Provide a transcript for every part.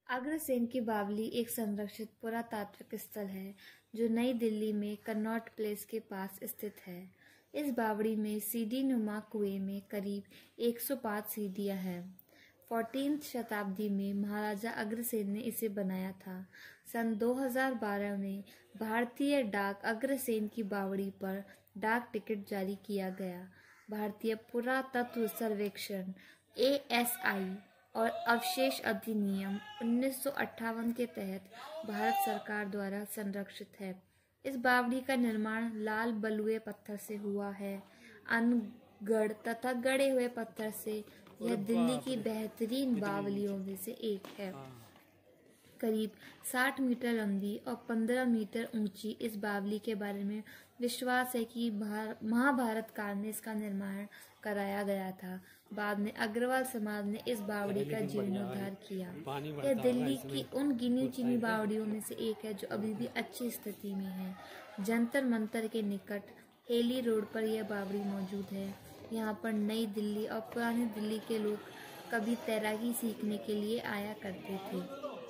अग्रसेन की बावली एक संरक्षित पुरातात्विक स्थल है जो नई दिल्ली में कनॉट प्लेस के पास स्थित है। इस बावड़ी में सीढ़ी नुमा कुएं में करीब 105 सीढ़ियां हैं। 14वीं शताब्दी में महाराजा अग्रसेन ने इसे बनाया था। सन 2012 में भारतीय डाक अग्रसेन की बावड़ी पर डाक टिकट जारी किया गया। भारतीय पुरातत्व सर्वेक्षण ASI और अवशेष अधिनियम 1958 के तहत भारत सरकार द्वारा संरक्षित है। इस बावड़ी का निर्माण लाल बलुए पत्थर से हुआ है। अनगढ़ तथा गढ़े हुए पत्थर से यह दिल्ली की बेहतरीन बावलियों में से एक है। करीब 60 मीटर लंबी और 15 मीटर ऊंची इस बावली के बारे में विश्वास है कि महाभारत काल में इसका निर्माण कराया गया था। बाद में अग्रवाल समाज ने इस बावड़ी का जीर्णोद्धार किया। यह दिल्ली की उन गिनी चुनी बावड़ियों में से एक है जो अभी भी अच्छी स्थिति में है। जंतर मंतर के निकट हेली रोड पर यह बावड़ी मौजूद है। यहाँ पर नई दिल्ली और पुरानी दिल्ली के लोग कभी तैराकी सीखने के लिए आया करते थे।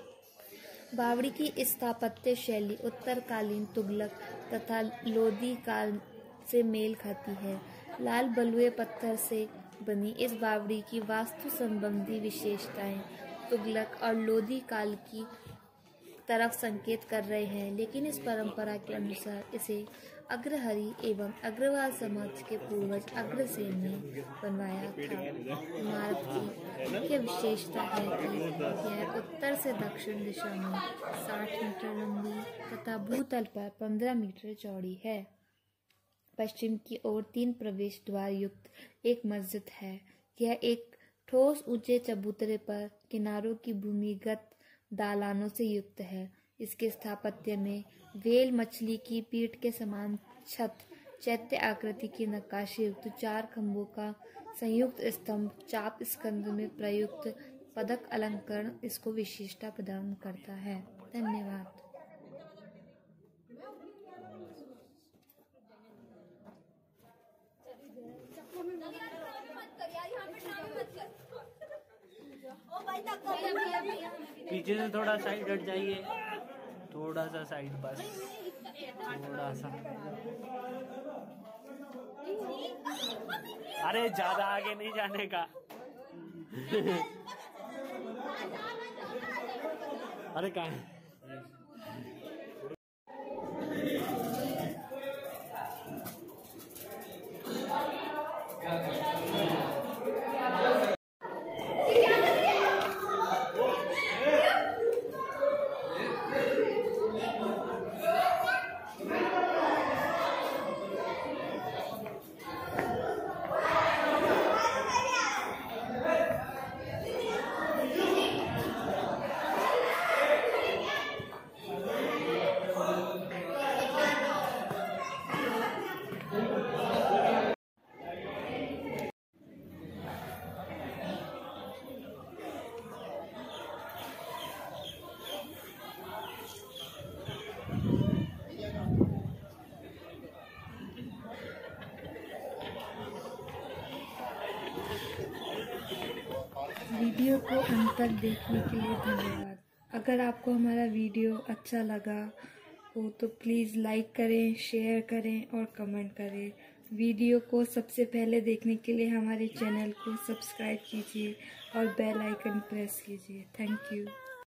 बावड़ी की स्थापत्य शैली उत्तरकालीन तुगलक तथा लोधी काल से मेल खाती है। लाल बलुए पत्थर से बनी इस बावड़ी की वास्तु संबंधी विशेषताएं तुगलक और लोधी काल की तरफ संकेत कर रहे हैं, लेकिन इस परंपरा के अनुसार इसे अग्रहरि एवं अग्रवाल समाज के पूर्वज अग्रसेन ने बनवाया था। इमारत की मुख्य विशेषता है कि यह उत्तर से दक्षिण दिशा में 60 मीटर लंबी तथा भूतल पर 15 मीटर चौड़ी है। पश्चिम की ओर 3 प्रवेश द्वार युक्त एक मस्जिद है। यह एक ठोस ऊंचे चबूतरे पर किनारों की भूमिगत दालानों से युक्त है। इसके स्थापत्य में वेल मछली की पीठ के समान छत, चैत्य आकृति की नक्काशी युक्त 4 खंभों का संयुक्त स्तंभ, चाप स्कंद में प्रयुक्त पदक अलंकरण इसको विशेषता प्रदान करता है। धन्यवाद। पीछे से थोड़ा साइड हट जाइए, थोड़ा सा साइड, बस थोड़ा सा। अरे ज्यादा आगे नहीं जाने का। अरे कहाँ है? वीडियो को अंत तक देखने के लिए धन्यवाद। अगर आपको हमारा वीडियो अच्छा लगा हो तो प्लीज़ लाइक करें, शेयर करें और कमेंट करें। वीडियो को सबसे पहले देखने के लिए हमारे चैनल को सब्सक्राइब कीजिए और बेल आइकन प्रेस कीजिए। Thank you.